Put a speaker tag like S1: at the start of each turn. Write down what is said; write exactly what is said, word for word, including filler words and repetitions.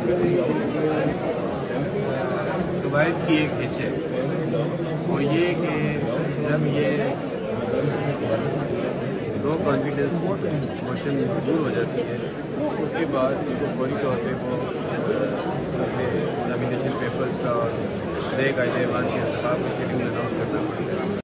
S1: कवायद की एक हिच है वो ये कि जब ये नो कॉन्फिडेंस मोशन मंजूर हो जाती है उसके बाद फौरी तौर पर वो नॉमिनेशन पेपर्स का और नए कायदे मान के अनाउंस करना पड़ता है।